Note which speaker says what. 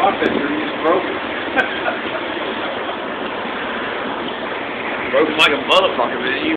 Speaker 1: My picture is broken.
Speaker 2: Broken like a motherfucker, man.